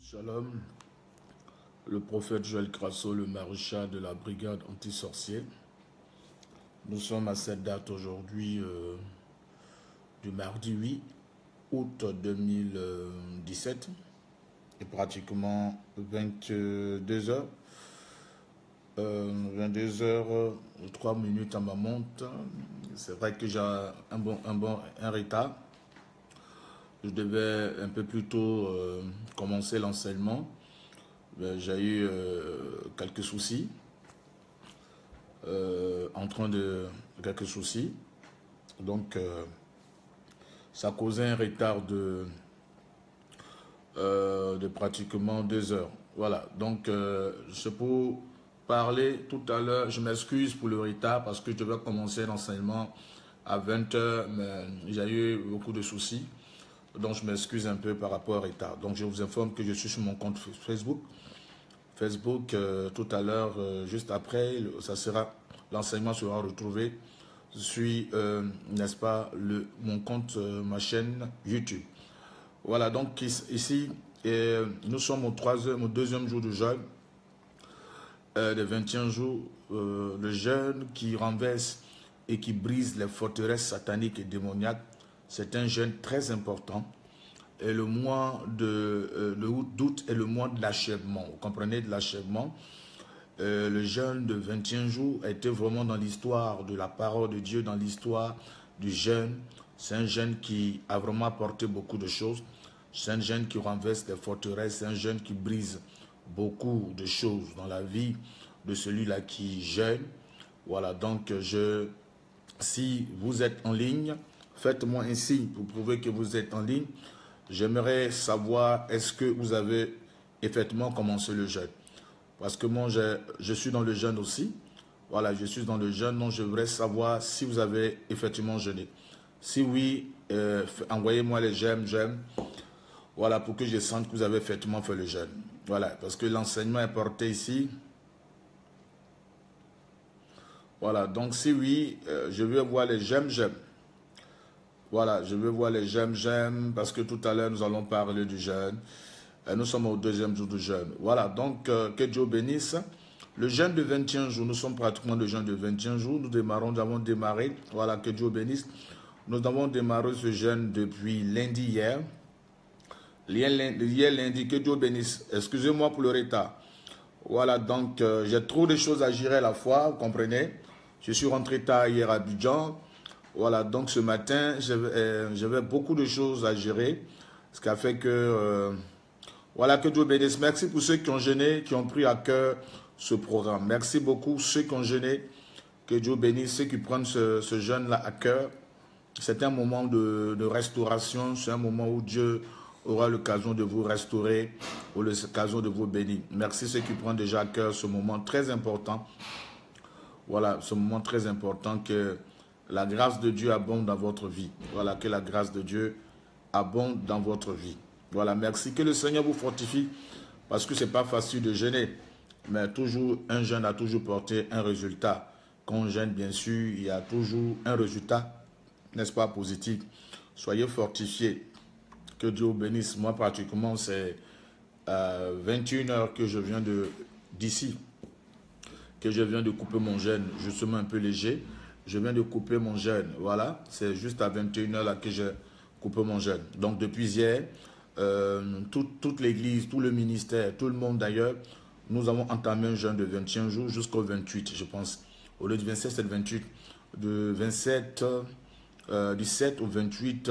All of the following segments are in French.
Shalom, le prophète Joël Crasso, le maréchal de la brigade anti-sorcier. Nous sommes à cette date aujourd'hui du mardi 8 août 2017 et pratiquement 22 heures. 22 heures 3 minutes à ma montre. C'est vrai que j'ai un retard. Je devais un peu plus tôt commencer l'enseignement. J'ai eu quelques soucis. Quelques soucis. Donc, ça causait un retard de pratiquement 2 heures. Voilà. Donc, c'est pour parler tout à l'heure. Je m'excuse pour le retard parce que je devais commencer l'enseignement à 20 heures, mais j'ai eu beaucoup de soucis. Donc, je m'excuse un peu par rapport au retard. Donc, je vous informe que je suis sur mon compte Facebook. Tout à l'heure, juste après, l'enseignement sera retrouvé. Je suis, n'est-ce pas, mon compte, ma chaîne YouTube. Voilà, donc ici, nous sommes au deuxième jour de jeûne, de 21 jours, le jeûne qui renverse et qui brise les forteresses sataniques et démoniaques. C'est un jeûne très important. Et le mois d'août est le mois de l'achèvement. Vous comprenez, de l'achèvement. Le jeûne de 21 jours a été vraiment dans l'histoire de la parole de Dieu, dans l'histoire du jeûne. C'est un jeûne qui a vraiment apporté beaucoup de choses. C'est un jeûne qui renverse les forteresses. C'est un jeûne qui brise beaucoup de choses dans la vie de celui-là qui jeûne. Voilà, donc si vous êtes en ligne, faites-moi un signe pour prouver que vous êtes en ligne. J'aimerais savoir, est-ce que vous avez effectivement commencé le jeûne? Parce que moi, je suis dans le jeûne aussi. Voilà, je suis dans le jeûne, donc je voudrais savoir si vous avez effectivement jeûné. Si oui, envoyez-moi les j'aime. Voilà, pour que je sente que vous avez effectivement fait le jeûne. Voilà, parce que l'enseignement est porté ici. Voilà, donc si oui, je veux voir les j'aime. Voilà, je veux voir les j'aime, parce que tout à l'heure, nous allons parler du jeûne. Nous sommes au deuxième jour du jeûne. Voilà, donc que Dieu bénisse. Le jeûne de 21 jours, nous sommes pratiquement le jeûne de 21 jours. Nous avons démarré, voilà, que Dieu bénisse. Nous avons démarré ce jeûne depuis lundi hier. Hier lundi, que Dieu bénisse. Excusez-moi pour le retard. Voilà, donc j'ai trop de choses à gérer à la fois, vous comprenez. Je suis rentré tard hier à Abidjan. Voilà, donc ce matin, j'avais beaucoup de choses à gérer. Ce qui a fait que, voilà, que Dieu bénisse. Merci pour ceux qui ont jeûné, qui ont pris à cœur ce programme. Merci beaucoup ceux qui ont jeûné. Que Dieu bénisse ceux qui prennent ce jeûne-là à cœur. C'est un moment de restauration. C'est un moment où Dieu aura l'occasion de vous restaurer, ou l'occasion de vous bénir. Merci ceux qui prennent déjà à cœur ce moment très important. Voilà, ce moment très important que la grâce de Dieu abonde dans votre vie. Voilà, que la grâce de Dieu abonde dans votre vie. Voilà, merci. Que le Seigneur vous fortifie, parce que ce n'est pas facile de jeûner. Mais toujours, un jeûne a toujours porté un résultat. Quand on jeûne, bien sûr, il y a toujours un résultat, n'est-ce pas, positif. Soyez fortifiés. Que Dieu vous bénisse. Moi, pratiquement, c'est 21 heures que je viens d'ici, que je viens de couper mon jeûne, justement un peu léger. Je viens de couper mon jeûne. Voilà, c'est juste à 21 heures là que je coupe mon jeûne. Donc, depuis hier, toute l'église, tout le ministère, tout le monde d'ailleurs, nous avons entamé un jeûne de 21 jours jusqu'au 28, je pense. Au lieu du 27, c'est le 28. De 27, du 7 au 28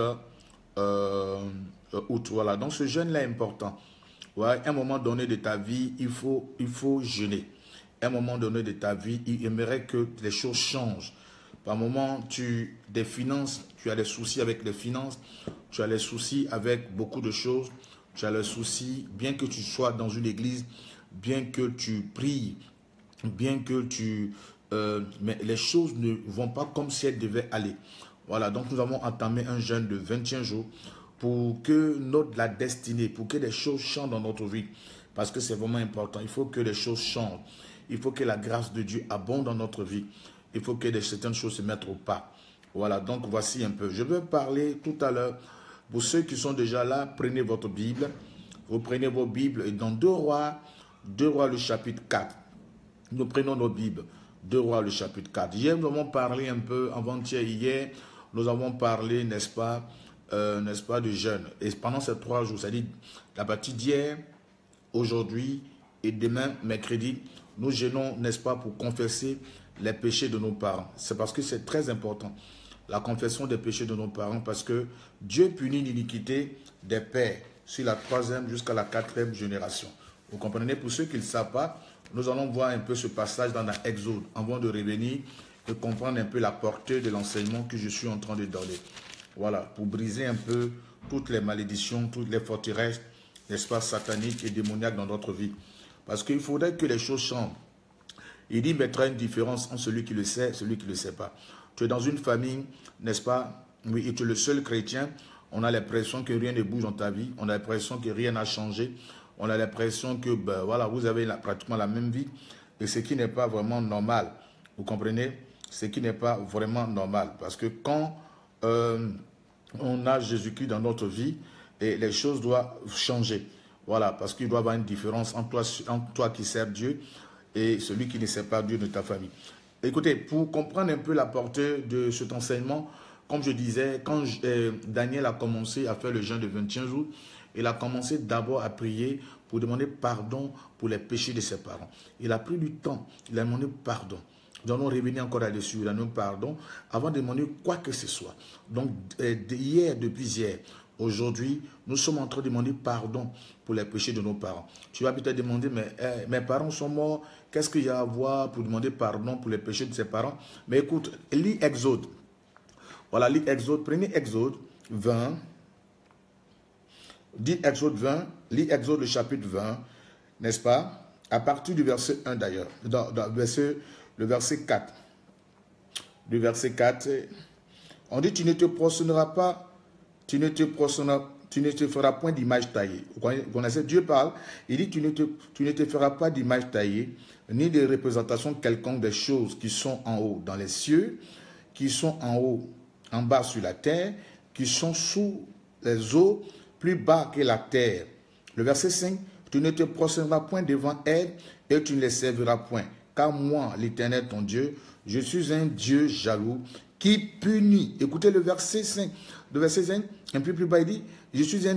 août. Voilà, donc ce jeûne-là est important. Ouais, à un moment donné de ta vie, il faut jeûner. À un moment donné de ta vie, il aimerait que les choses changent. Par moment, des finances, tu as des soucis avec les finances, tu as des soucis avec beaucoup de choses, tu as des soucis, bien que tu sois dans une église, bien que tu pries, bien que mais les choses ne vont pas comme si elles devaient aller. Voilà, donc nous avons entamé un jeûne de 21 jours pour que la destinée, pour que les choses changent dans notre vie. Parce que c'est vraiment important. Il faut que les choses changent. Il faut que la grâce de Dieu abonde dans notre vie. Il faut que certaines choses se mettent au pas. Voilà, donc voici un peu. Je vais parler tout à l'heure. Pour ceux qui sont déjà là, prenez votre Bible. Vous prenez vos Bibles et dans 2 Rois le chapitre 4. Nous prenons nos Bibles. 2 Rois le chapitre 4. Hier, nous avons parlé un peu, avant-hier, hier, nous avons parlé, n'est-ce pas, de jeûne. Et pendant ces 3 jours, c'est-à-dire la partie d'hier, aujourd'hui et demain, mercredi, nous jeûnons, n'est-ce pas, pour confesser les péchés de nos parents. C'est parce que c'est très important, la confession des péchés de nos parents, parce que Dieu punit l'iniquité des pères sur la 3e jusqu'à la 4e génération. Vous comprenez? Pour ceux qui ne le savent pas, nous allons voir un peu ce passage dans l'Exode, avant de revenir et comprendre un peu la portée de l'enseignement que je suis en train de donner. Voilà, pour briser un peu toutes les malédictions, toutes les forteresses, n'est-ce pas, sataniques et démoniaques dans notre vie. Parce qu'il faudrait que les choses changent. Il dit, mettra une différence entre celui qui le sait et celui qui ne le sait pas. Tu es dans une famille, n'est-ce pas, oui, et tu es le seul chrétien, on a l'impression que rien ne bouge dans ta vie, on a l'impression que rien n'a changé, on a l'impression que, ben, voilà, vous avez pratiquement la même vie, et ce qui n'est pas vraiment normal. Vous comprenez? Ce qui n'est pas vraiment normal. Parce que quand on a Jésus-Christ dans notre vie, et les choses doivent changer. Voilà, parce qu'il doit y avoir une différence entre toi qui sers Dieu et celui qui ne sert pas Dieu de ta famille. Écoutez, pour comprendre un peu la portée de cet enseignement, comme je disais, quand Daniel a commencé à faire le jeûne de 21 jours, il a commencé d'abord à prier pour demander pardon pour les péchés de ses parents. Il a pris du temps, il a demandé pardon. Nous allons revenir encore là-dessus, il a demandé pardon avant de demander quoi que ce soit. Donc, depuis hier, aujourd'hui, nous sommes en train de demander pardon pour les péchés de nos parents. Tu vas peut-être demander, mais mes parents sont morts, qu'est-ce qu'il y a à voir pour demander pardon pour les péchés de ses parents? Mais écoute, lis Exode. Voilà, lis Exode, prenez Exode 20. Dis Exode 20, lis Exode le chapitre 20, n'est-ce pas? À partir du verset 1 d'ailleurs, le verset 4. Le verset 4, on dit, tu ne te prosterneras pas, tu ne te feras point d'image taillée. Vous connaissez, Dieu parle, il dit, tu ne te feras pas d'image taillée, ni de représentation quelconque des choses qui sont en haut dans les cieux, qui sont en haut, en bas sur la terre, qui sont sous les eaux, plus bas que la terre. Le verset 5, tu ne te prosterneras point devant elles et tu ne les serviras point. Car moi, l'Éternel ton Dieu, je suis un Dieu jaloux qui punit. Écoutez le verset 5. Le verset 5, un peu plus bas, il dit, je suis un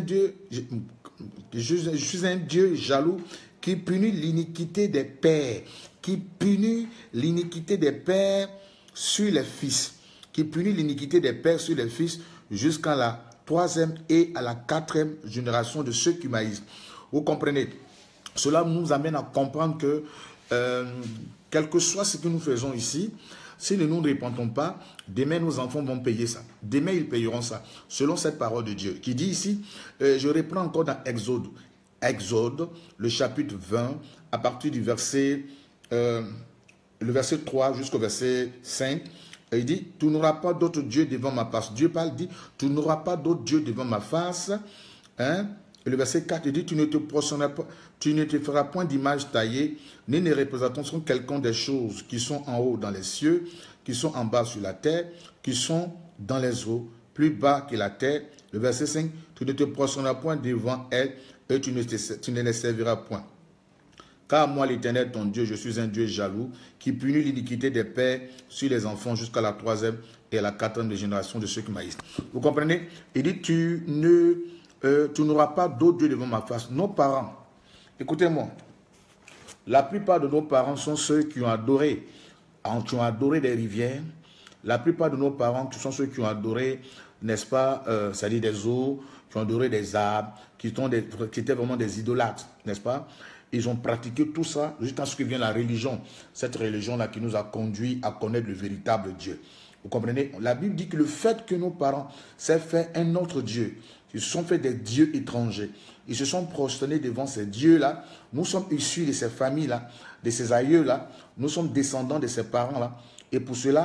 Dieu jaloux qui punit l'iniquité des pères. Qui punit l'iniquité des pères sur les fils. Qui punit l'iniquité des pères sur les fils jusqu'à la 3e et à la 4e génération de ceux qui maïsent. Vous comprenez? Cela nous amène à comprendre que quel que soit ce que nous faisons ici, si nous ne nous repentons pas, demain nos enfants vont payer ça. Demain ils payeront ça. Selon cette parole de Dieu qui dit ici, je reprends encore dans Exode. Exode, le chapitre 20, à partir du verset, le verset 3 jusqu'au verset 5. Et il dit, tu n'auras pas d'autre Dieu devant ma face. Dieu parle, dit, tu n'auras pas d'autre Dieu devant ma face. Hein? Et le verset 4, il dit, tu ne te prosterneras pas, tu ne te feras point d'image taillée, ni ne représentation quelconque des choses qui sont en haut dans les cieux, qui sont en bas sur la terre, qui sont dans les eaux, plus bas que la terre. Le verset 5, tu ne te prosterneras point devant elles, et tu ne les serviras point. Car moi, l'Éternel, ton Dieu, je suis un Dieu jaloux, qui punit l'iniquité des pères sur les enfants jusqu'à la 3e et à la 4e génération de ceux qui maïsent. Vous comprenez? Il dit, tu n'auras pas d'autre Dieu devant ma face. Nos parents, écoutez-moi, la plupart de nos parents sont ceux qui ont adoré des rivières. La plupart de nos parents sont ceux qui ont adoré, n'est-ce pas, c'est-à-dire des eaux, qui ont adoré des arbres, qui étaient vraiment des idolâtres, n'est-ce pas? Ils ont pratiqué tout ça jusqu'à ce que vienne la religion. Cette religion-là qui nous a conduit à connaître le véritable Dieu. Vous comprenez? La Bible dit que le fait que nos parents s'aient fait un autre Dieu, ils se sont fait des dieux étrangers, ils se sont prosternés devant ces dieux-là. Nous sommes issus de ces familles-là, de ces aïeux-là. Nous sommes descendants de ces parents-là. Et pour cela,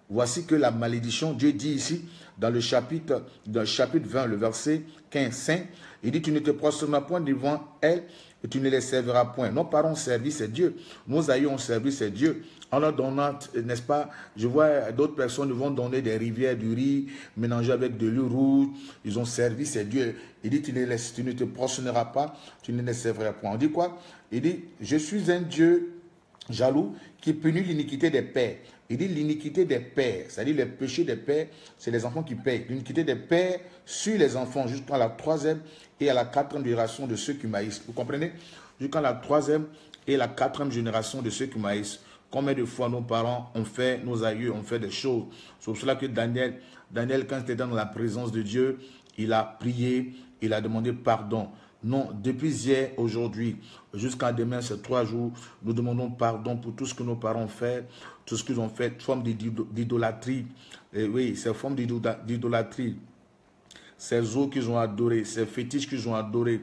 Voici que la malédiction, Dieu dit ici, dans le chapitre 20, le verset 15, il dit, tu ne te prosterneras point devant elle et tu ne les serviras point. Nos parents ont servi, c'est Dieu. Nos aïeux ont servi, c'est Dieu. En leur donnant, n'est-ce pas, je vois d'autres personnes vont donner des rivières du riz mélangées avec de l'eau rouge. Ils ont servi, c'est Dieu. Il dit, tu ne te prosterneras pas, tu ne les serviras point. On dit quoi? Il dit, je suis un Dieu jaloux qui punit l'iniquité des pères. Il dit l'iniquité des pères, c'est-à-dire les péchés des pères, c'est les enfants qui payent. L'iniquité des pères sur les enfants jusqu'à la 3e et à la 4e génération de ceux qui maïssent. Vous comprenez? Jusqu'à la 3e et la 4e génération de ceux qui maïssent. Combien de fois nos parents ont fait, nos aïeux ont fait des choses. C'est pour cela que Daniel, quand il était dans la présence de Dieu, il a prié, il a demandé pardon. Non, depuis hier, aujourd'hui, jusqu'à demain, ces 3 jours, nous demandons pardon pour tout ce que nos parents ont fait, tout ce qu'ils ont fait, forme d'idolâtrie. Oui, ces formes d'idolâtrie, ces eaux qu'ils ont adorées, ces fétiches qu'ils ont adorés,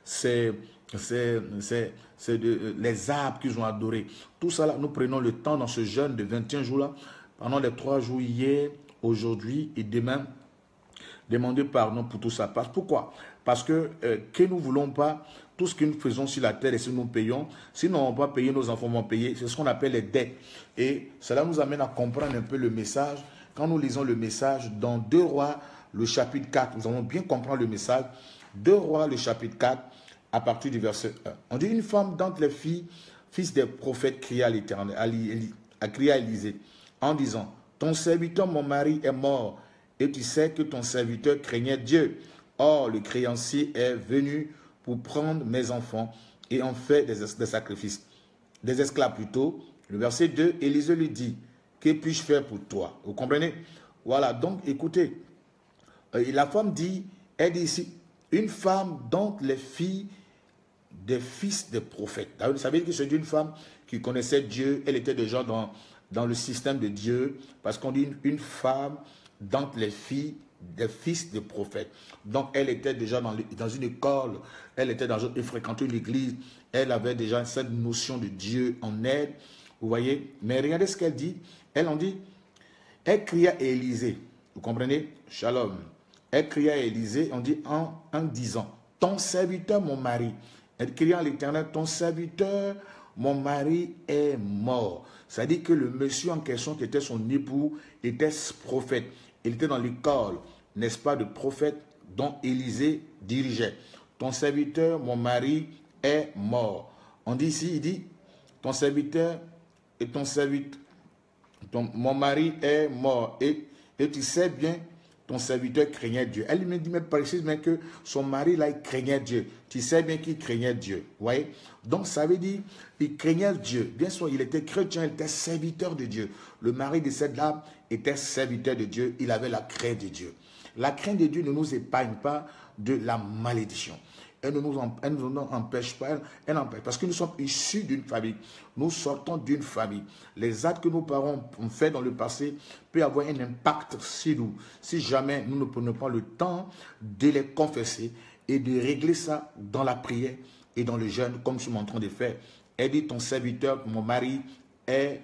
les arbres qu'ils ont adorés. Tout ça, là, nous prenons le temps dans ce jeûne de 21 jours-là, pendant les 3 jours hier, aujourd'hui et demain, demander pardon pour tout ça. Pourquoi? Parce que nous ne voulons pas, tout ce que nous faisons sur la terre et si nous payons, si nous n'avons pas payé, nos enfants vont payer. C'est ce qu'on appelle les dettes. Et cela nous amène à comprendre un peu le message. Quand nous lisons le message dans 2 Rois, le chapitre 4, nous allons bien comprendre le message. 2 Rois, le chapitre 4, à partir du verset 1. On dit, une femme d'entre les filles, fils des prophètes, cria à l'Éternel, a crié à Élisée, en disant, ton serviteur, mon mari, est mort, et tu sais que ton serviteur craignait Dieu. Or, le créancier est venu pour prendre mes enfants et en fait des sacrifices. Des esclaves plutôt. Le verset 2, Élisée lui dit, que puis-je faire pour toi? Vous comprenez? Voilà, donc écoutez, la femme dit, elle dit ici, une femme dont les filles des fils des prophètes. Vous savez que c'est une femme qui connaissait Dieu, elle était déjà dans le système de Dieu, parce qu'on dit une femme d'entre les filles des fils des prophètes. Donc, elle était déjà dans une école, elle fréquentait une église, elle avait déjà cette notion de Dieu en elle, vous voyez. Mais regardez ce qu'elle dit. Elle cria à Élisée, vous comprenez? Shalom. Elle cria à Élisée, on dit en disant, ton serviteur, mon mari. Elle cria à l'Éternel, ton serviteur, mon mari est mort. C'est-à-dire que le monsieur en question, qui était son époux, était prophète. Il était dans l'école, n'est-ce pas, de prophète dont Élisée dirigeait. Ton serviteur, mon mari, est mort. On dit ici, il dit, ton serviteur et mon mari est mort. Et tu sais bien, ton serviteur craignait Dieu. Elle me dit, mais précisément que son mari, là, il craignait Dieu. Tu sais bien qu'il craignait Dieu. Vous voyez? Donc, ça veut dire, il craignait Dieu. Bien sûr, il était chrétien, il était serviteur de Dieu. Le mari de cette dame était serviteur de Dieu. Il avait la crainte de Dieu. La crainte de Dieu ne nous épargne pas de la malédiction. Elle ne nous empêche pas, elle empêche. Parce que nous sommes issus d'une famille. Nous sortons d'une famille. Les actes que nos parents ont fait dans le passé peuvent avoir un impact sur nous. Si jamais nous ne prenons pas le temps de les confesser et de régler ça dans la prière et dans le jeûne, comme je suis en train de faire. Elle dit, ton serviteur, mon mari, est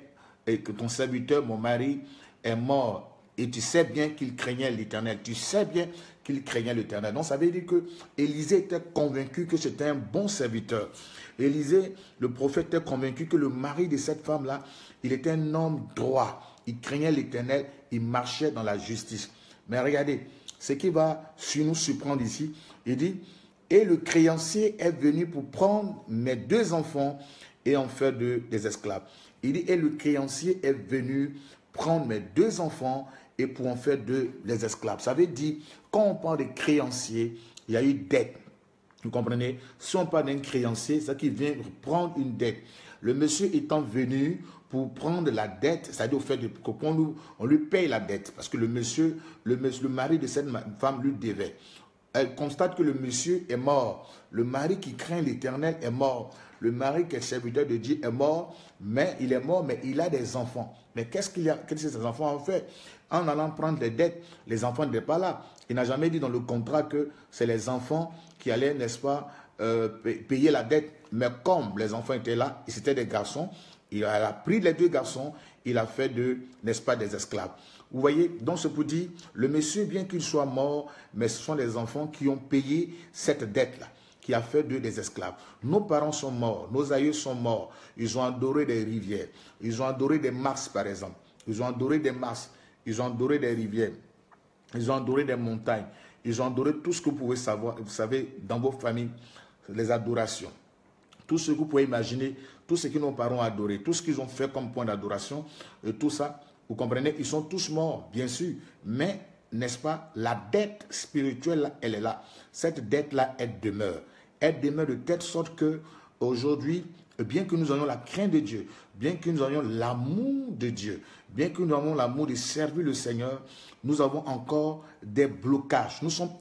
mort. Et tu sais bien qu'il craignait l'Éternel. Tu sais bien qu'il craignait l'Éternel. Donc, ça veut dire que Élisée était convaincu que c'était un bon serviteur. Élisée, le prophète, était convaincu que le mari de cette femme-là, il était un homme droit. Il craignait l'Éternel. Il marchait dans la justice. Mais regardez, ce qui va nous surprendre ici, il dit, et le créancier est venu pour prendre mes 2 enfants et en faire des esclaves. Il dit, et le créancier est venu prendre mes 2 enfants et pour en faire les esclaves. Ça veut dire, quand on parle de créancier, il y a eu dette. Vous comprenez? Si on parle d'un créancier, c'est qu'il vient prendre une dette. Le monsieur étant venu pour prendre la dette, c'est-à-dire au fait qu'on lui paye la dette. Parce que le mari de cette femme lui devait. Elle constate que le monsieur est mort. Le mari qui craint l'Éternel est mort. Le mari qui est serviteur de Dieu est mort, mais il a des enfants. Mais qu'est-ce que ces enfants ont fait? En allant prendre les dettes, les enfants n'étaient pas là. Il n'a jamais dit dans le contrat que c'est les enfants qui allaient, n'est-ce pas, payer la dette. Mais comme les enfants étaient là, et c'était des garçons, Il a pris les 2 garçons, il a fait d'eux, n'est-ce pas, des esclaves. Vous voyez, donc ce pour dire, le monsieur, bien qu'il soit mort, mais ce sont les enfants qui ont payé cette dette-là, qui a fait d'eux des esclaves. Nos parents sont morts, nos aïeux sont morts, ils ont adoré des rivières, ils ont adoré des marshes par exemple, ils ont adoré des marshes, ils ont adoré des rivières, ils ont adoré des montagnes, ils ont adoré tout ce que vous pouvez savoir, vous savez, dans vos familles, les adorations. Tout ce que vous pouvez imaginer, tout ce que nos parents ont adoré, tout ce qu'ils ont fait comme point d'adoration, tout ça, vous comprenez, ils sont tous morts, bien sûr. Mais, n'est-ce pas, la dette spirituelle, elle est là. Cette dette-là, elle demeure. Elle demeure de telle sorte que, aujourd'hui, bien que nous ayons la crainte de Dieu, bien que nous ayons l'amour de Dieu, bien que nous ayons l'amour de servir le Seigneur, nous avons encore des blocages. Nous sommes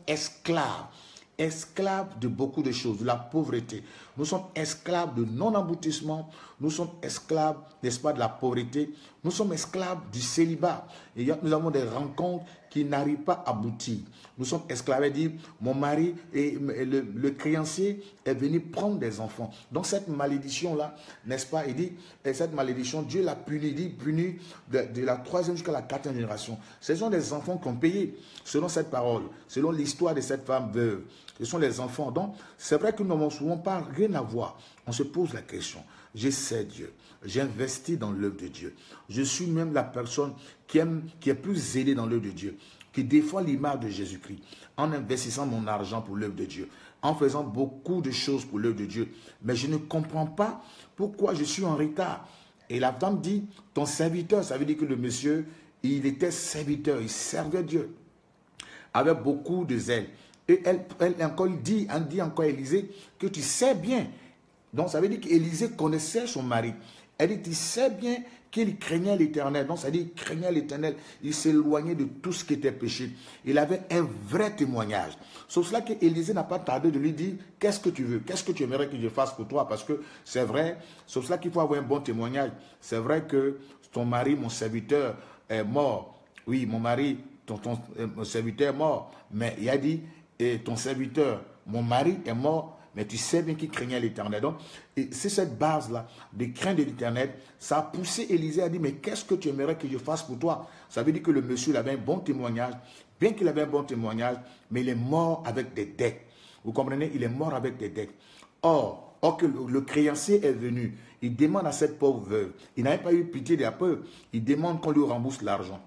esclaves de beaucoup de choses, de la pauvreté. Nous sommes esclaves de non-aboutissement. Nous sommes esclaves, n'est-ce pas, de la pauvreté. Nous sommes esclaves du célibat. Et nous avons des rencontres qui n'arrivent pas à aboutir. Nous sommes esclaves. Il dit, mon mari et le créancier est venu prendre des enfants. Donc cette malédiction-là, n'est-ce pas, il dit, et cette malédiction, Dieu l'a puni, il dit, puni de la 3e jusqu'à la 4e génération. Ce sont des enfants qui ont payé, selon cette parole, selon l'histoire de cette femme veuve. Ce sont les enfants. Donc, c'est vrai que nous n'avons souvent pas rien à voir. On se pose la question. J'essaie Dieu. J'investis dans l'œuvre de Dieu. Je suis même la personne qui est plus zélée dans l'œuvre de Dieu, qui défend l'image de Jésus-Christ, en investissant mon argent pour l'œuvre de Dieu, en faisant beaucoup de choses pour l'œuvre de Dieu. Mais je ne comprends pas pourquoi je suis en retard. Et la femme dit, ton serviteur, ça veut dire que le monsieur, il était serviteur, il servait Dieu, avec beaucoup de zèle. Et elle dit encore à Élisée que tu sais bien. Donc ça veut dire qu'Élisée connaissait son mari. Elle dit, tu sais bien qu'il craignait l'Éternel. Donc ça veut dire qu'il craignait l'Éternel. Il s'éloignait de tout ce qui était péché. Il avait un vrai témoignage. Sauf cela qu'Élisée n'a pas tardé de lui dire, qu'est-ce que tu veux? Qu'est-ce que tu aimerais que je fasse pour toi? Parce que c'est vrai, sauf cela qu'il faut avoir un bon témoignage. C'est vrai que ton mari, mon serviteur, est mort. Oui, mon mari, mon serviteur est mort. Mais il a dit, et ton serviteur, mon mari est mort, mais tu sais bien qu'il craignait l'Éternel. Donc, c'est cette base-là de crainte de l'Éternel. Ça a poussé Élisée à dire, mais qu'est-ce que tu aimerais que je fasse pour toi? Ça veut dire que le monsieur il avait un bon témoignage. Bien qu'il avait un bon témoignage, mais il est mort avec des dettes. Vous comprenez? Il est mort avec des dettes. Or que le créancier est venu, il demande à cette pauvre veuve, il n'avait pas eu pitié des pauvres, il demande qu'on lui rembourse l'argent.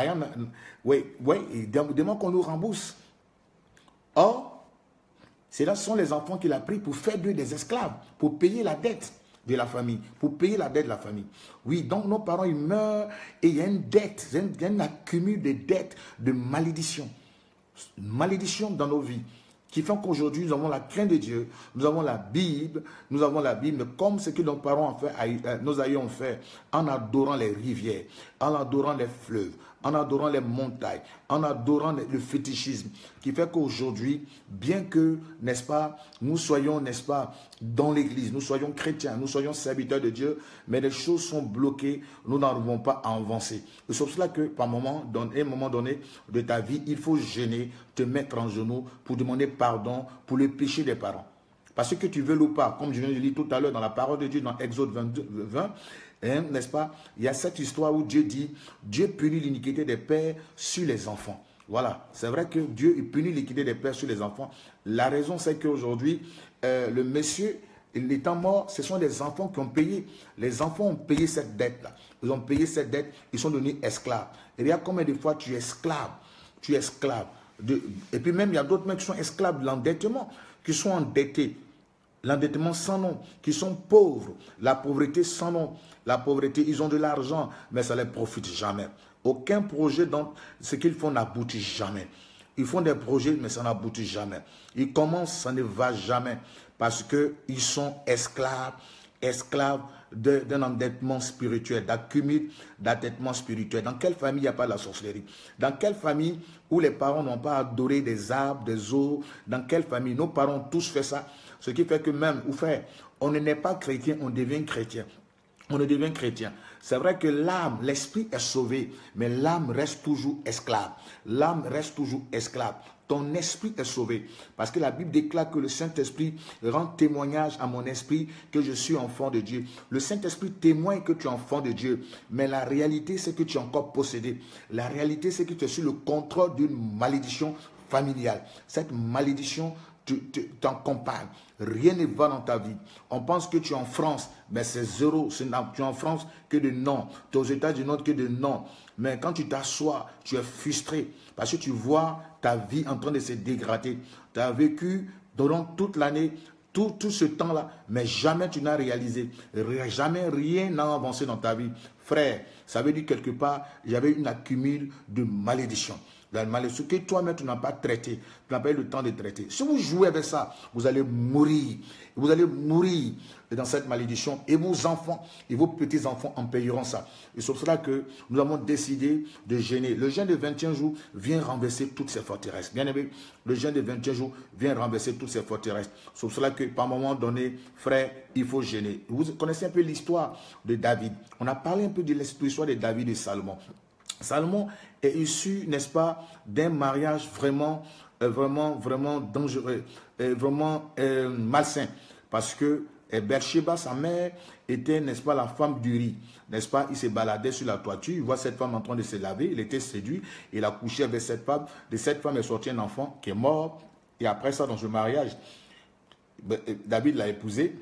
Oui, il demande qu'on lui rembourse. Or, ce sont les enfants qu'il a pris pour faire d'eux des esclaves, pour payer la dette de la famille, pour payer la dette de la famille. Oui, donc nos parents, ils meurent et il y a une dette, il y a un accumul de dettes, de malédictions. Une malédiction dans nos vies qui fait qu'aujourd'hui, nous avons la crainte de Dieu, nous avons la Bible, mais comme ce que nos parents ont fait, nos aïeux ont fait, en adorant les rivières, en adorant les fleuves, en adorant les montagnes, en adorant le fétichisme, qui fait qu'aujourd'hui, bien que, n'est-ce pas, nous soyons, n'est-ce pas, dans l'église, nous soyons chrétiens, nous soyons serviteurs de Dieu, mais les choses sont bloquées, nous n'arrivons pas à avancer. C'est pour cela que, par moment, dans un moment donné de ta vie, il faut gêner, te mettre en genoux pour demander pardon pour le péché des parents. Parce que tu veux ou pas, comme je viens de lire tout à l'heure dans la parole de Dieu, dans Exode 20, n'est-ce pas, il y a cette histoire où Dieu dit, Dieu punit l'iniquité des pères sur les enfants. Voilà, c'est vrai que Dieu punit l'iniquité des pères sur les enfants. La raison, c'est qu'aujourd'hui, le monsieur, il étant mort, ce sont les enfants qui ont payé. Les enfants ont payé cette dette-là. Ils ont payé cette dette, ils sont devenus esclaves. Et regarde combien de fois tu es esclave. Tu es esclave. Et puis même, il y a d'autres mecs qui sont esclaves de l'endettement, qui sont endettés. L'endettement sans nom, qui sont pauvres. La pauvreté sans nom. La pauvreté, ils ont de l'argent, mais ça ne les profite jamais. Aucun projet dans ce qu'ils font n'aboutit jamais. Ils font des projets, mais ça n'aboutit jamais. Ils commencent, ça ne va jamais. Parce qu'ils sont esclaves d'un endettement spirituel, d'accumul d'endettement spirituel. Dans quelle famille il n'y a pas de la sorcellerie? Dans quelle famille où les parents n'ont pas adoré des arbres, des eaux? Dans quelle famille? Nos parents ont tous fait ça. Ce qui fait que même, on ne naît pas chrétien, on devient chrétien. On devient chrétien. C'est vrai que l'âme, l'esprit est sauvé, mais l'âme reste toujours esclave. L'âme reste toujours esclave. ton esprit est sauvé. Parce que la Bible déclare que le Saint-Esprit rend témoignage à mon esprit que je suis enfant de Dieu. Le Saint-Esprit témoigne que tu es enfant de Dieu, mais la réalité, c'est que tu es encore possédé. La réalité, c'est que tu es sous le contrôle d'une malédiction familiale. Cette malédiction t'accompagne. Rien ne va dans ta vie. On pense que tu es en France, mais c'est zéro. Tu es en France que de non. Tu es aux États-Unis que de non. Mais quand tu t'assois, tu es frustré parce que tu vois ta vie en train de se dégrader. Tu as vécu durant toute l'année, tout ce temps-là, mais jamais tu n'as réalisé. Jamais rien n'a avancé dans ta vie. Frère, ça veut dire quelque part, il y avait une accumule de malédictions. La malédiction que toi-même tu n'as pas traité, tu n'as pas eu le temps de traiter. Si vous jouez avec ça, vous allez mourir. Vous allez mourir dans cette malédiction et vos enfants et vos petits-enfants en payeront ça. Et c'est pour cela que nous avons décidé de jeûner. Le jeûne de 21 jours vient renverser toutes ces forteresses. Bien aimé, le jeûne de 21 jours vient renverser toutes ces forteresses. C'est pour cela que par moment donné, frère, il faut jeûner. Vous connaissez un peu l'histoire de David. On a parlé un peu de l'histoire de David et Salomon. Salomon est issu, n'est-ce pas, d'un mariage vraiment dangereux, vraiment malsain. Parce que Bathsheba, sa mère, était, n'est-ce pas, la femme d'Uri. N'est-ce pas, il se baladait sur la toiture, il voit cette femme en train de se laver, il était séduit, il a couché avec cette femme. De cette femme est sorti un enfant qui est mort. Et après ça, dans ce mariage, David l'a épousée.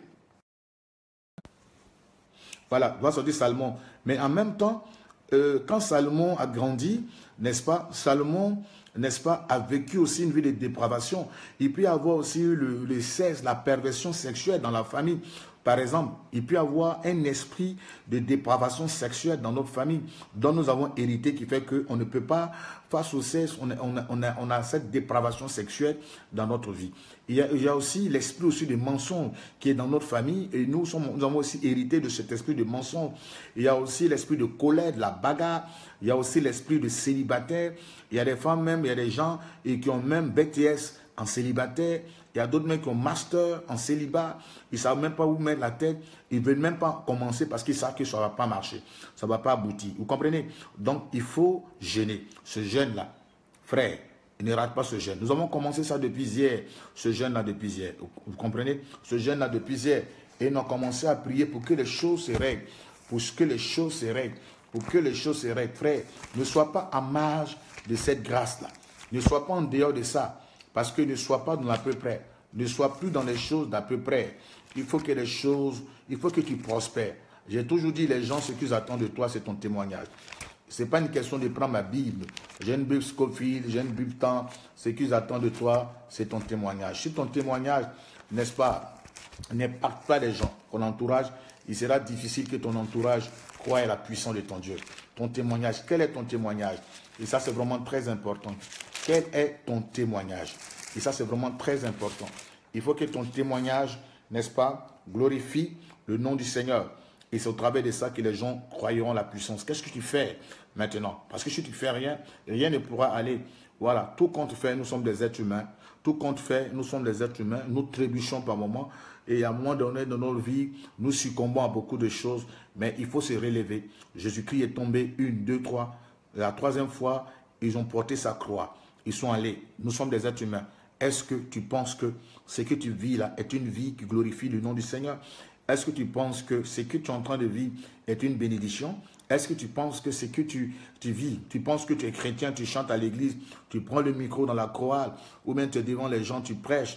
Voilà, va sortir Salomon. Mais en même temps, quand Salomon a grandi, n'est-ce pas, Salomon, n'est-ce pas, a vécu aussi une vie de dépravation. Il peut y avoir aussi le sexe, la perversion sexuelle dans la famille. Par exemple, il peut y avoir un esprit de dépravation sexuelle dans notre famille, dont nous avons hérité, qui fait qu'on ne peut pas, face au sexe, on a cette dépravation sexuelle dans notre vie. Il y a aussi l'esprit aussi de mensonge qui est dans notre famille, et nous avons aussi hérité de cet esprit de mensonge. Il y a aussi l'esprit de colère, de la bagarre. Il y a aussi l'esprit de célibataire. Il y a des femmes même, il y a des gens qui ont même BTS en célibataire. Il y a d'autres mecs qui ont master en célibat. Ils ne savent même pas où mettre la tête. Ils ne veulent même pas commencer parce qu'ils savent que ça ne va pas marcher. Ça ne va pas aboutir. Vous comprenez? Donc, il faut jeûner. Ce jeûne-là, frère, ne rate pas ce jeûne. Nous avons commencé ça depuis hier. Ce jeûne-là depuis hier. Vous comprenez? Ce jeûne-là depuis hier. Et nous avons commencé à prier pour que les choses se règlent. Pour que les choses se règlent. Pour que les choses se règlent. Frère, ne sois pas à marge de cette grâce-là. Ne sois pas en dehors de ça. Parce que ne sois pas dans l'à peu près. Ne sois plus dans les choses d'à peu près. Il faut que les choses, il faut que tu prospères. J'ai toujours dit, les gens, ce qu'ils attendent de toi, c'est ton témoignage. Ce n'est pas une question de prendre ma Bible. J'ai une Bible Scofield, j'ai une Bible Temps. Ce qu'ils attendent de toi, c'est ton témoignage. Si ton témoignage, n'est-ce pas, n'impacte pas les gens, ton entourage, il sera difficile que ton entourage croie à la puissance de ton Dieu. Ton témoignage, quel est ton témoignage? Et ça, c'est vraiment très important. Quel est ton témoignage? Et ça, c'est vraiment très important. Il faut que ton témoignage, n'est-ce pas, glorifie le nom du Seigneur. Et c'est au travers de ça que les gens croiront la puissance. Qu'est-ce que tu fais maintenant? Parce que si tu ne fais rien, rien ne pourra aller. Voilà, tout compte fait, nous sommes des êtres humains. Tout compte fait, nous sommes des êtres humains. Nous trébuchons par moments. Et à un moment donné dans notre vie, nous succombons à beaucoup de choses. Mais il faut se relever. Jésus-Christ est tombé 1, 2, 3. La troisième fois, ils ont porté sa croix. Ils sont allés. Nous sommes des êtres humains. Est-ce que tu penses que ce que tu vis là est une vie qui glorifie le nom du Seigneur? Est-ce que tu penses que ce que tu es en train de vivre est une bénédiction? Est-ce que tu penses que ce que tu vis, tu penses que tu es chrétien, tu chantes à l'église, tu prends le micro dans la chorale, ou bien tu es devant les gens, tu prêches,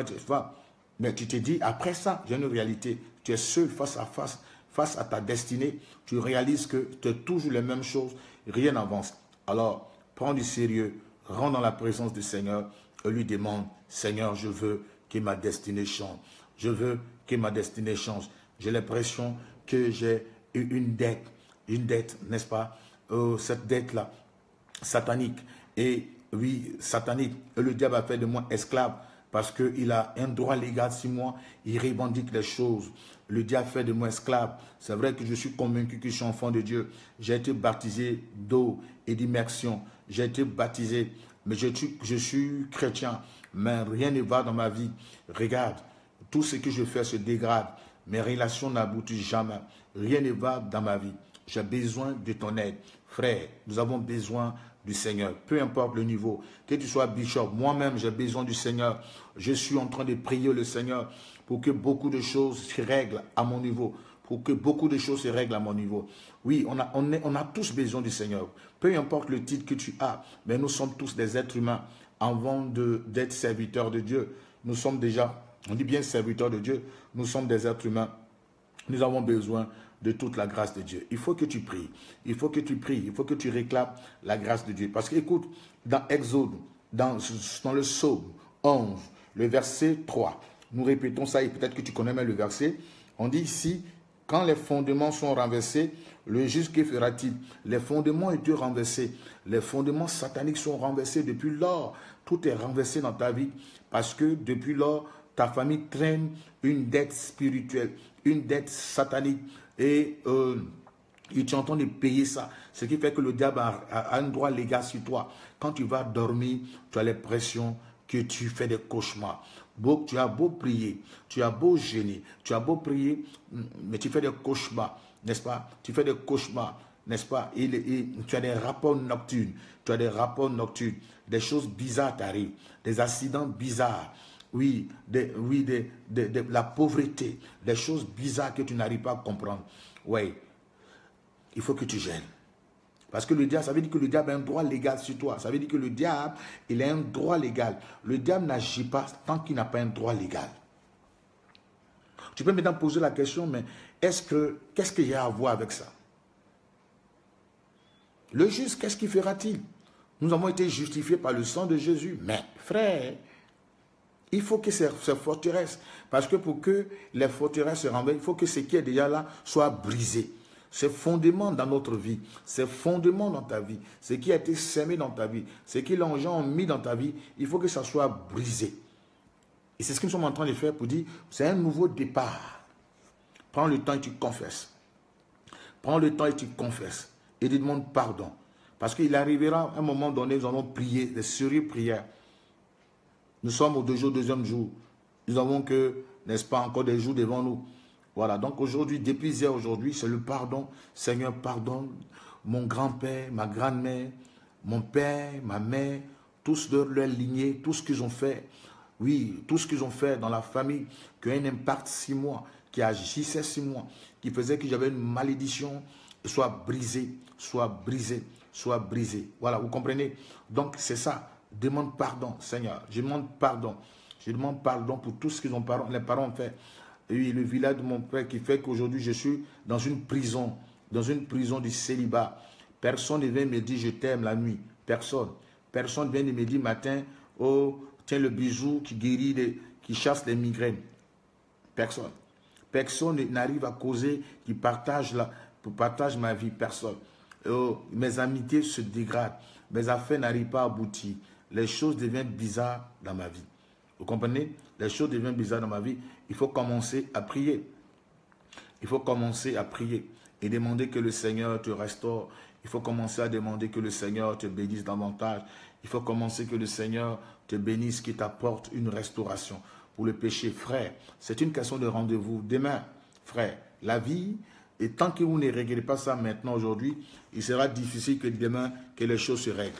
mais tu te dis, après ça, j'ai une réalité. Tu es seul face à ta destinée. Tu réalises que tu es toujours les mêmes choses, rien n'avance. Alors, prends du sérieux, rentre dans la présence du Seigneur et lui demande, Seigneur, je veux que ma destinée change. Je veux que ma destinée change. J'ai l'impression que j'ai une dette, n'est-ce pas? Cette dette-là, satanique. Et oui, satanique. Et le diable a fait de moi esclave parce qu'il a un droit légal sur moi. Il revendique les choses. Le diable fait de moi esclave. C'est vrai que je suis convaincu que je suis enfant de Dieu. J'ai été baptisé d'eau et d'immersion. J'ai été baptisé, mais je suis chrétien. Mais rien ne va dans ma vie. Regarde, tout ce que je fais se dégrade. Mes relations n'aboutissent jamais. Rien ne va dans ma vie. J'ai besoin de ton aide. Frère, nous avons besoin du Seigneur. Peu importe le niveau, que tu sois bishop, moi-même j'ai besoin du Seigneur. Je suis en train de prier le Seigneur pour que beaucoup de choses se règlent à mon niveau. Pour que beaucoup de choses se règlent à mon niveau. Oui, on a tous besoin du Seigneur. Peu importe le titre que tu as, mais nous sommes tous des êtres humains avant d'être serviteurs de Dieu. Nous sommes déjà, on dit bien serviteurs de Dieu, nous sommes des êtres humains. Nous avons besoin de toute la grâce de Dieu. Il faut que tu pries. Il faut que tu pries. Il faut que tu réclames la grâce de Dieu. Parce que, écoute, dans Exode, dans le psaume 11, le verset 3, nous répétons ça et peut-être que tu connais même le verset. On dit ici, quand les fondements sont renversés, le juste que fera-t-il? Les fondements ont été renversés. Les fondements sataniques sont renversés depuis lors. Tout est renversé dans ta vie parce que depuis lors, ta famille traîne une dette spirituelle, une dette satanique et tu es en train de payer ça. Ce qui fait que le diable a un droit légal sur toi. Quand tu vas dormir, tu as l'impression que tu fais des cauchemars. Tu as beau prier, tu as beau gêner, tu as beau prier, mais tu fais des cauchemars, n'est-ce pas? Tu fais des cauchemars, n'est-ce pas? Et tu as des rapports nocturnes, des choses bizarres t'arrivent, des accidents bizarres. Oui, la pauvreté, des choses bizarres que tu n'arrives pas à comprendre. Oui, il faut que tu gênes. Parce que le diable, ça veut dire que le diable a un droit légal sur toi. Ça veut dire que le diable, il a un droit légal. Le diable n'agit pas tant qu'il n'a pas un droit légal. Tu peux maintenant poser la question, mais qu'est-ce qu'il y a à voir avec ça? Le juste, qu'est-ce qu'il fera-t-il? Nous avons été justifiés par le sang de Jésus. Mais, frère, il faut que ces forteresses, parce que pour que les forteresses se renversent, il faut que ce qui est déjà là soit brisé. Ces fondements dans notre vie, ces fondements dans ta vie, ce qui a été semé dans ta vie, ce que les gens ont mis dans ta vie, il faut que ça soit brisé. Et c'est ce que nous sommes en train de faire pour dire, c'est un nouveau départ. Prends le temps et tu confesses. Prends le temps et tu confesses. Et tu demandes pardon. Parce qu'il arrivera un moment donné, nous allons prier, des sérieuses prières. Nous sommes au deuxième jour. Nous avons que, n'est-ce pas, encore des jours devant nous. Voilà, donc aujourd'hui, depuis hier, aujourd'hui, c'est le pardon. Seigneur, pardonne mon grand-père, ma grand-mère, mon père, ma mère, tous de leur lignée, tout ce qu'ils ont fait. Oui, tout ce qu'ils ont fait dans la famille, qui a un impact 6 mois, qui agissait 6 mois, qui faisait que j'avais une malédiction, soit brisée, soit brisée, soit brisée. Voilà, vous comprenez? Donc, c'est ça. Demande pardon, Seigneur. Je demande pardon. Je demande pardon pour tout ce que les parents ont fait. Oui, le village de mon père qui fait qu'aujourd'hui je suis dans une prison du célibat. Personne ne vient me dire je t'aime la nuit. Personne. Personne ne vient me dire matin, oh, tiens le bijou qui guérit, qui chasse les migraines. Personne. Personne n'arrive à causer, qui partage ma vie. Personne. Oh, mes amitiés se dégradent. Mes affaires n'arrivent pas à aboutir. Les choses deviennent bizarres dans ma vie. Vous comprenez? Les choses deviennent bizarres dans ma vie. Il faut commencer à prier. Il faut commencer à prier et demander que le Seigneur te restaure. Il faut commencer à demander que le Seigneur te bénisse davantage. Il faut commencer que le Seigneur te bénisse, qu'il t'apporte une restauration pour le péché. Frère, c'est une question de rendez-vous. Demain, frère, la vie, et tant que vous ne réglez pas ça maintenant, aujourd'hui, il sera difficile que demain, que les choses se règlent.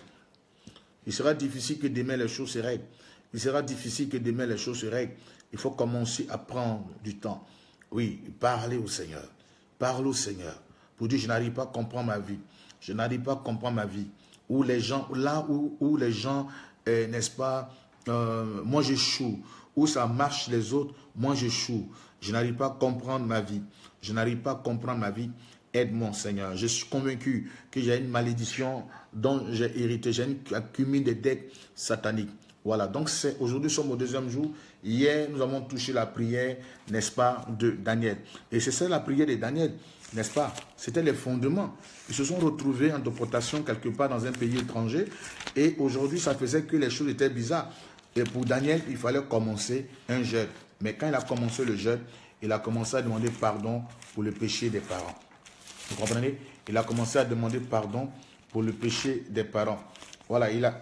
Il sera difficile que demain, les choses se règlent. Il sera difficile que demain, les choses se règlent. Il faut commencer à prendre du temps. Oui, parler au Seigneur. Parle au Seigneur. Pour dire, je n'arrive pas à comprendre ma vie. Je n'arrive pas à comprendre ma vie. Où les gens, là où les gens, n'est-ce pas, moi j'échoue. Où ça marche les autres, moi j'échoue. Je n'arrive pas à comprendre ma vie. Je n'arrive pas à comprendre ma vie. Aide-moi, Seigneur. Je suis convaincu que j'ai une malédiction dont j'ai hérité. J'ai accumulé des dettes sataniques. Voilà, donc aujourd'hui nous sommes au deuxième jour. Hier, nous avons touché la prière, n'est-ce pas, de Daniel. Et c'est ça la prière de Daniel, n'est-ce pas? C'était les fondements. Ils se sont retrouvés en déportation quelque part dans un pays étranger. Et aujourd'hui, ça faisait que les choses étaient bizarres. Et pour Daniel, il fallait commencer un jeûne. Mais quand il a commencé le jeûne, il a commencé à demander pardon pour le péché des parents. Vous comprenez? Il a commencé à demander pardon pour le péché des parents. Voilà, il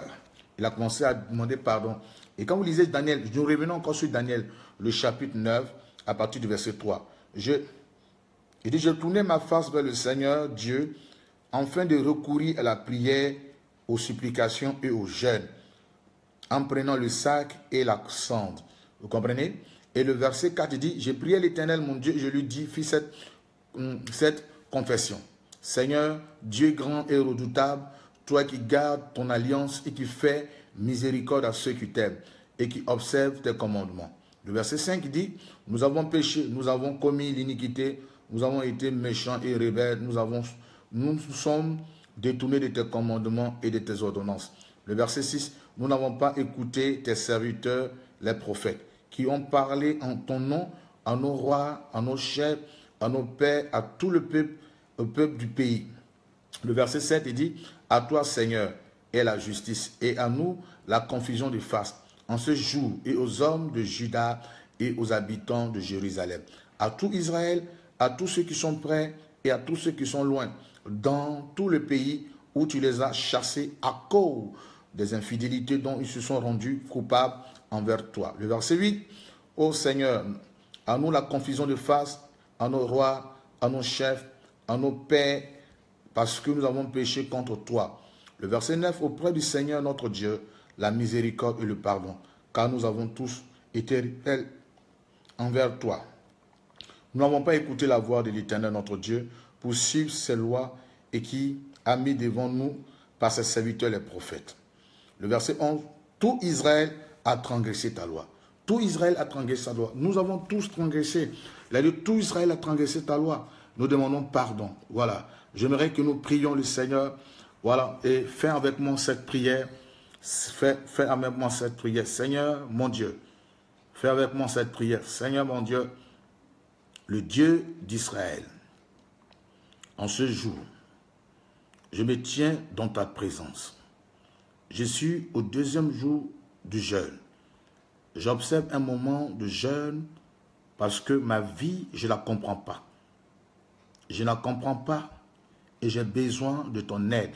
a commencé à demander pardon. Et quand vous lisez Daniel, nous revenons encore sur Daniel, le chapitre 9, à partir du verset 3. Il dit, je tournais ma face vers le Seigneur Dieu, afin de recourir à la prière aux supplications et aux jeûnes, en prenant le sac et la cendre. Vous comprenez? Et le verset 4 dit, j'ai prié l'Éternel, mon Dieu, et je lui dis, fis cette confession. Seigneur, Dieu grand et redoutable, toi qui gardes ton alliance et qui fais miséricorde à ceux qui t'aiment et qui observent tes commandements. Le verset 5 dit, nous avons péché, nous avons commis l'iniquité, nous avons été méchants et rebelles, nous sommes détournés de tes commandements et de tes ordonnances. Le verset 6, nous n'avons pas écouté tes serviteurs, les prophètes, qui ont parlé en ton nom à nos rois, à nos chefs, à nos pères, à tout le peuple, au peuple du pays. Le verset 7, il dit, à toi Seigneur est la justice et à nous la confusion de face en ce jour et aux hommes de Juda et aux habitants de Jérusalem, à tout Israël, à tous ceux qui sont près et à tous ceux qui sont loin, dans tout le pays où tu les as chassés à cause des infidélités dont ils se sont rendus coupables envers toi. Le verset 8, ô Seigneur, à nous la confusion de face, à nos rois, à nos chefs, à nos pères, parce que nous avons péché contre toi. Le verset 9, auprès du Seigneur notre Dieu, la miséricorde et le pardon, car nous avons tous été rebelles envers toi. Nous n'avons pas écouté la voix de l'Éternel notre Dieu pour suivre ses lois et qui a mis devant nous par ses serviteurs les prophètes. Le verset 11, tout Israël a transgressé ta loi. Tout Israël a transgressé ta loi. Nous avons tous transgressé. Il a dit, tout Israël a transgressé ta loi. Nous demandons pardon. Voilà. J'aimerais que nous prions le Seigneur. Voilà. Et fais avec moi cette prière. Fais avec moi cette prière. Seigneur, mon Dieu. Fais avec moi cette prière. Seigneur, mon Dieu, le Dieu d'Israël. En ce jour, je me tiens dans ta présence. Je suis au 2e jour du jeûne. J'observe un moment de jeûne parce que ma vie, je ne la comprends pas. Je ne la comprends pas et j'ai besoin de ton aide.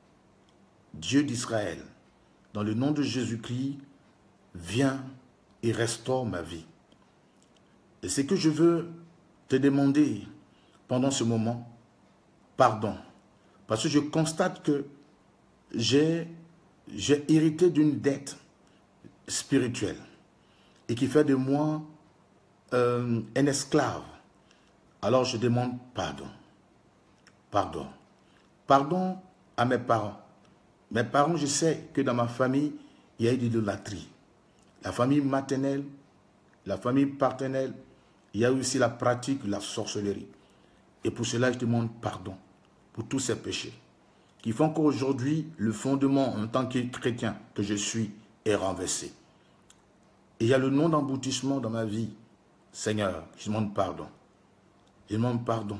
Dieu d'Israël, dans le nom de Jésus-Christ, viens et restaure ma vie. Et ce que je veux te demander pendant ce moment, pardon. Parce que je constate que j'ai hérité d'une dette spirituelle et qui fait de moi un esclave. Alors je demande pardon. Pardon. Pardon à mes parents. Mes parents, je sais que dans ma famille, il y a eu de l'idolâtrie. La famille maternelle, la famille paternelle, il y a aussi la pratique de la sorcellerie. Et pour cela, je demande pardon pour tous ces péchés qui font qu'aujourd'hui, le fondement en tant que chrétien que je suis est renversé. Et il y a le nom d'aboutissement dans ma vie. Seigneur, je demande pardon. Je demande pardon.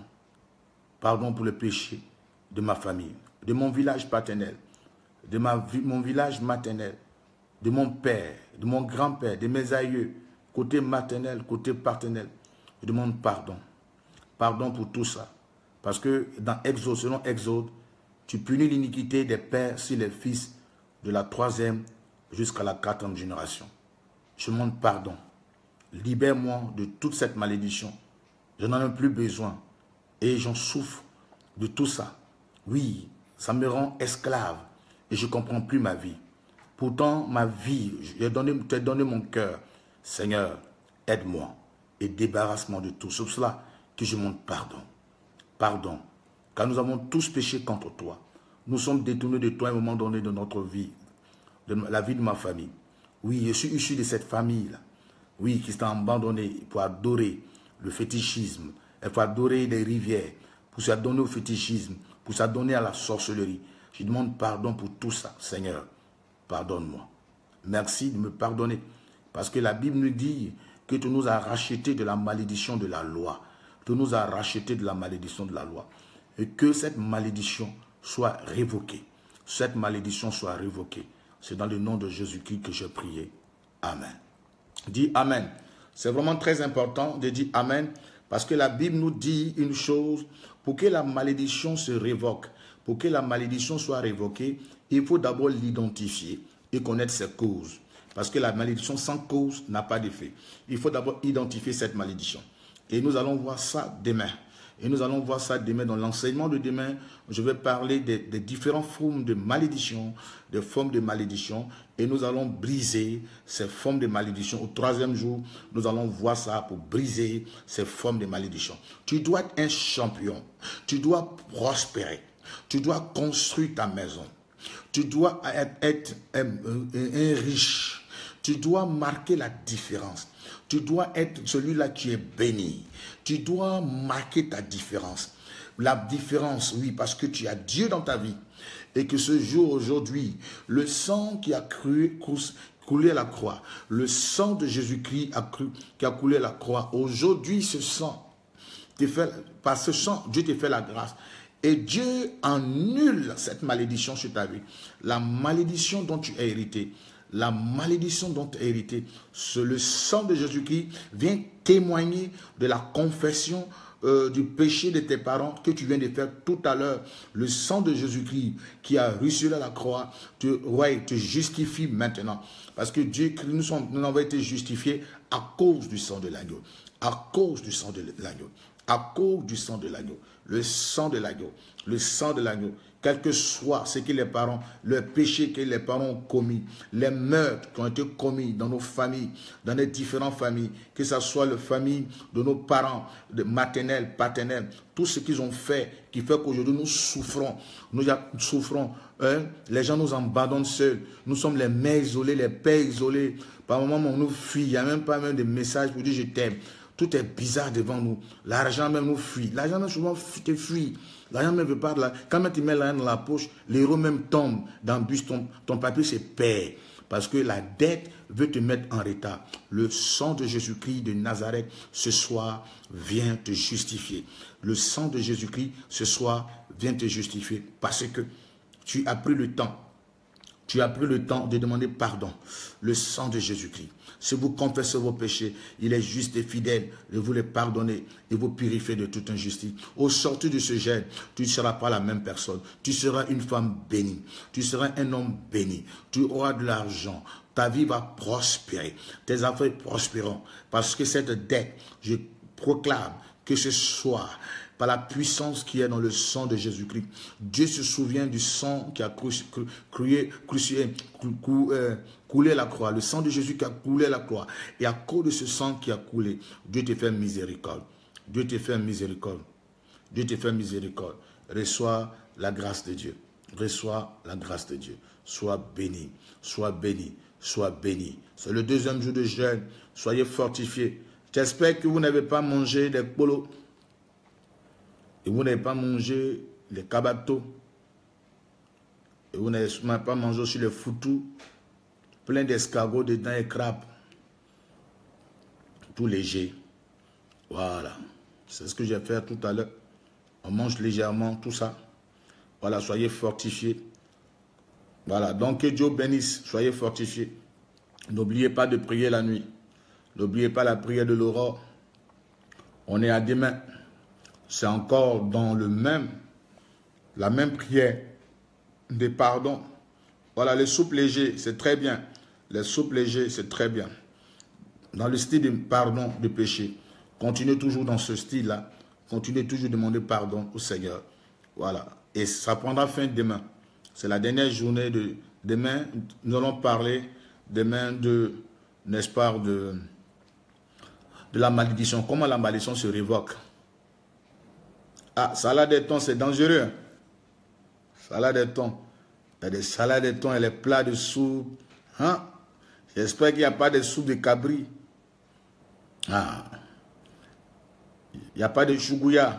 Pardon pour le péché de ma famille, de mon village paternel, de mon village maternel, de mon père, de mon grand-père, de mes aïeux, côté maternel, côté paternel. Je demande pardon. Pardon pour tout ça. Parce que dans Exode, selon Exode, tu punis l'iniquité des pères sur les fils de la 3e jusqu'à la 4e génération. Je demande pardon. Libère-moi de toute cette malédiction. Je n'en ai plus besoin. Et j'en souffre de tout ça. Oui, ça me rend esclave. Et je ne comprends plus ma vie. Pourtant, ma vie, je t'ai donné mon cœur. Seigneur, aide-moi et débarrasse-moi de tout. C'est pour cela que je demande pardon. Pardon. Car nous avons tous péché contre toi. Nous sommes détournés de toi à un moment donné de notre vie, de la vie de ma famille. Oui, je suis issu de cette famille-là. Oui, qui s'est abandonnée pour adorer le fétichisme, pour adorer les rivières, pour s'adonner au fétichisme, pour s'adonner à la sorcellerie. Je demande pardon pour tout ça, Seigneur. Pardonne-moi. Merci de me pardonner. Parce que la Bible nous dit que tu nous as rachetés de la malédiction de la loi. Tu nous as rachetés de la malédiction de la loi. Et que cette malédiction soit révoquée. Cette malédiction soit révoquée. C'est dans le nom de Jésus-Christ que j'ai prié. Amen. Dis Amen. C'est vraiment très important de dire Amen. Parce que la Bible nous dit une chose. Pour que la malédiction se révoque, pour que la malédiction soit révoquée, il faut d'abord l'identifier et connaître ses causes. Parce que la malédiction sans cause n'a pas d'effet. Il faut d'abord identifier cette malédiction. Et nous allons voir ça demain. Et nous allons voir ça demain. Dans l'enseignement de demain, je vais parler des différentes formes de malédiction, des formes de malédiction. Et nous allons briser ces formes de malédiction. Au troisième jour, nous allons voir ça pour briser ces formes de malédiction. Tu dois être un champion. Tu dois prospérer. Tu dois construire ta maison. Tu dois être un riche. Tu dois marquer la différence. Tu dois être celui-là qui est béni. Tu dois marquer ta différence. La différence, oui, parce que tu as Dieu dans ta vie. Et que ce jour, aujourd'hui, le sang qui a coulé à la croix, le sang de Jésus-Christ qui a coulé à la croix, aujourd'hui, ce sang, par ce sang, Dieu te fait la grâce. Et Dieu annule cette malédiction sur ta vie. La malédiction dont tu as hérité. La malédiction dont tu as hérité. Le sang de Jésus-Christ vient témoigner de la confession du péché de tes parents que tu viens de faire tout à l'heure. Le sang de Jésus-Christ qui a reçu à la croix te justifie maintenant. Parce que Dieu, nous avons été justifiés à cause du sang de l'agneau. À cause du sang de l'agneau. À cause du sang de l'agneau. Le sang de l'agneau. Le sang de l'agneau. Quel que soit ce que les parents, le péché que les parents ont commis, les meurtres qui ont été commis dans nos familles, dans les différentes familles, que ce soit la famille de nos parents, de maternelle, paternelle, tout ce qu'ils ont fait, qui fait qu'aujourd'hui nous souffrons. Nous souffrons. Les gens nous abandonnent seuls. Nous sommes les mères isolées, les pères isolés. Par moments, on nous fuit. Il n'y a même pas même de message pour dire je t'aime. Tout est bizarre devant nous. L'argent même nous fuit. L'argent même souvent te fuit. L'argent même veut pas de la... Quand même tu mets l'argent dans la poche, l'euro même tombe dans le bus, ton papier se perd. Parce que la dette veut te mettre en retard. Le sang de Jésus-Christ de Nazareth, ce soir, vient te justifier. Le sang de Jésus-Christ, ce soir, vient te justifier. Parce que tu as pris le temps. Tu as pris le temps de demander pardon. Le sang de Jésus-Christ. Si vous confessez vos péchés, il est juste et fidèle de vous les pardonner et vous purifier de toute injustice. Au sortir de ce gel, tu ne seras pas la même personne. Tu seras une femme bénie. Tu seras un homme béni. Tu auras de l'argent. Ta vie va prospérer. Tes affaires prospéreront. Parce que cette dette, je proclame que ce soir, par la puissance qui est dans le sang de Jésus-Christ, Dieu se souvient du sang qui a coulé la croix, le sang de Jésus qui a coulé la croix. Et à cause de ce sang qui a coulé, Dieu te fait miséricorde. Dieu te fait miséricorde. Dieu te fait miséricorde. Reçois la grâce de Dieu. Reçois la grâce de Dieu. Sois béni. Sois béni. Sois béni. C'est le deuxième jour de jeûne. Soyez fortifiés. J'espère que vous n'avez pas mangé des polos. Et vous n'avez pas mangé les kabatos. Et vous n'avez pas mangé aussi les foutous. Plein d'escargots dedans et crabes. Tout léger. Voilà. C'est ce que j'ai fait tout à l'heure. On mange légèrement tout ça. Voilà, soyez fortifiés. Voilà, donc que Dieu bénisse. Soyez fortifiés. N'oubliez pas de prier la nuit. N'oubliez pas la prière de l'aurore. On est à demain. C'est encore dans la même prière de pardon. Voilà, les soupes légers, c'est très bien. Les soupes légers, c'est très bien. Dans le style de pardon de péché. Continuez toujours dans ce style-là. Continuez toujours à demander pardon au Seigneur. Voilà. Et ça prendra fin demain. C'est la dernière journée de demain. Nous allons parler demain n'est-ce pas, de la malédiction. Comment la malédiction se révoque. Ah, salade de thon, c'est dangereux. Salade de thon. Il y a des salades de thon et les plats de soupe. Hein? J'espère qu'il n'y a pas de soupe de cabri. Ah. Il n'y a pas de chougouya.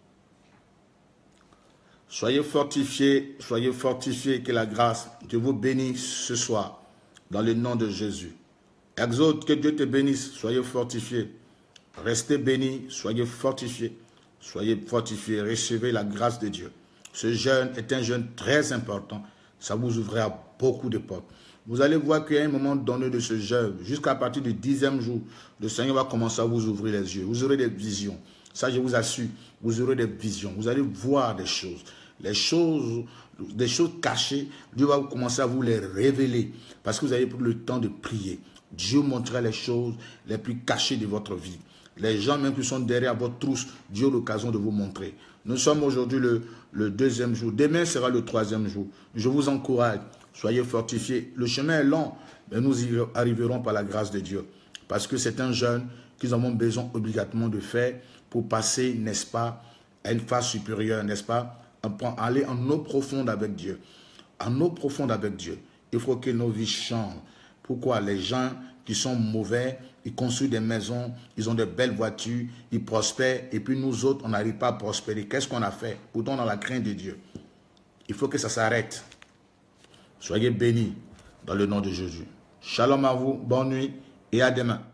Soyez fortifiés, que la grâce de vous bénisse ce soir, dans le nom de Jésus. Exode, que Dieu te bénisse, soyez fortifiés. Restez bénis, soyez fortifiés. Soyez fortifiés, recevez la grâce de Dieu. Ce jeûne est un jeûne très important. Ça vous ouvrira beaucoup de portes. Vous allez voir qu'il y a un moment donné de ce jeûne, jusqu'à partir du 10e jour, le Seigneur va commencer à vous ouvrir les yeux. Vous aurez des visions. Ça, je vous assure, vous aurez des visions. Vous allez voir des choses. Des choses cachées, Dieu va commencer à vous les révéler. Parce que vous avez pris le temps de prier. Dieu montrera les choses les plus cachées de votre vie. Les gens même qui sont derrière votre trousse, Dieu a l'occasion de vous montrer. Nous sommes aujourd'hui le deuxième jour. Demain sera le troisième jour. Je vous encourage. Soyez fortifiés. Le chemin est long, mais nous y arriverons par la grâce de Dieu. Parce que c'est un jeûne que nous avons besoin obligatoirement de faire pour passer, n'est-ce pas, à une phase supérieure, n'est-ce pas, aller en eau profonde avec Dieu. En eau profonde avec Dieu. Il faut que nos vies changent. Pourquoi? Les gens qui sont mauvais, ils construisent des maisons, ils ont de belles voitures, ils prospèrent, et puis nous autres, on n'arrive pas à prospérer. Qu'est-ce qu'on a fait? Pourtant, on a la crainte de Dieu. Il faut que ça s'arrête. Soyez bénis dans le nom de Jésus. Shalom à vous, bonne nuit et à demain.